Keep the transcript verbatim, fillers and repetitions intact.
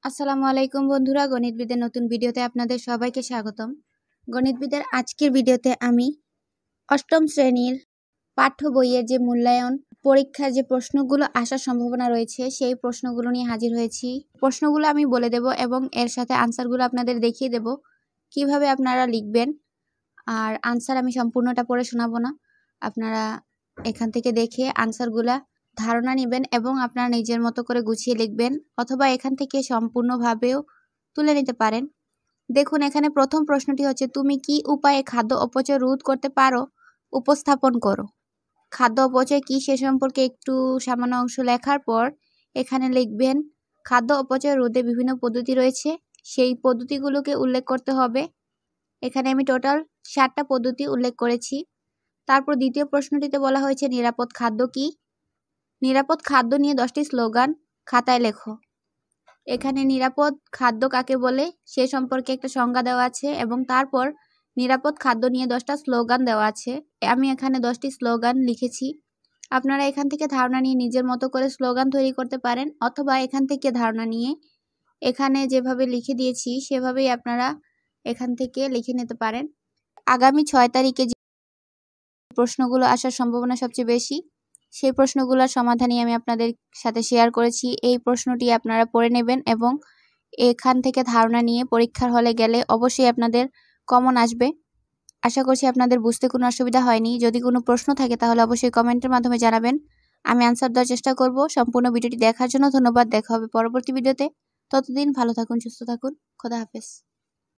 আসসালামু আলাইকুম বন্ধুরা, গণিতবিদের নতুন ভিডিওতে আপনাদের সবাইকে স্বাগতম। গণিতবিদের আজকের ভিডিওতে আমি অষ্টম শ্রেণীর পাঠ্য বইয়ের যে মূল্যায়ন পরীক্ষার যে প্রশ্নগুলো আসার সম্ভাবনা রয়েছে সেই প্রশ্নগুলো নিয়ে হাজির হয়েছি। প্রশ্নগুলো আমি বলে দেব এবং এর সাথে আনসারগুলো আপনাদের দেখিয়ে দেব কিভাবে আপনারা লিখবেন। আর আনসার আমি সম্পূর্ণটা পড়ে শোনাবো না, আপনারা এখান থেকে দেখে আনসারগুলা ধারণা নেবেন এবং আপনারা নিজের মতো করে গুছিয়ে লিখবেন, অথবা এখান থেকে সম্পূর্ণভাবেও তুলে নিতে পারেন। দেখুন, এখানে প্রথম প্রশ্নটি হচ্ছে, তুমি কি উপায়ে খাদ্য অপচয় রোধ করতে পারো, উপস্থাপন করো। খাদ্য অপচয় কি সে সম্পর্কে একটু সামান্য অংশ লেখার পর এখানে লিখবেন খাদ্য অপচয় রোধে বিভিন্ন পদ্ধতি রয়েছে, সেই পদ্ধতিগুলোকে উল্লেখ করতে হবে। এখানে আমি টোটাল ষাটটা পদ্ধতি উল্লেখ করেছি। তারপর দ্বিতীয় প্রশ্নটিতে বলা হয়েছে নিরাপদ খাদ্য কি। নিরাপদ খাদ্য নিয়ে দশটি স্লোগান খাতায় লেখো। এখানে নিরাপদ খাদ্য কাকে বলে সে সম্পর্কে একটা সংজ্ঞা দেওয়া আছে এবং তারপর নিরাপদ খাদ্য নিয়ে দশটা স্লোগান দেওয়া আছে। আমি এখানে দশটি স্লোগান লিখেছি। আপনারা এখান থেকে ধারণা নিয়ে নিজের মতো করে স্লোগান তৈরি করতে পারেন, অথবা এখান থেকে ধারণা নিয়ে এখানে যেভাবে লিখে দিয়েছি সেভাবেই আপনারা এখান থেকে লিখে নিতে পারেন। আগামী ছয় তারিখে যে প্রশ্নগুলো আসার সম্ভাবনা সবচেয়ে বেশি, সেই প্রশ্নগুলোর সমাধানই আমি আপনাদের সাথে শেয়ার করেছি। এই প্রশ্নটি আপনারা পড়ে নেবেন এবং এখান থেকে ধারণা নিয়ে পরীক্ষার হলে গেলে অবশ্যই আপনাদের কমন আসবে। আশা করছি আপনাদের বুঝতে কোনো অসুবিধা হয়নি। যদি কোনো প্রশ্ন থাকে তাহলে অবশ্যই কমেন্টের মাধ্যমে জানাবেন, আমি আনসার দেওয়ার চেষ্টা করব। সম্পূর্ণ ভিডিওটি দেখার জন্য ধন্যবাদ। দেখা হবে পরবর্তী ভিডিওতে। ততদিন ভালো থাকুন, সুস্থ থাকুন। খোদা হাফেজ।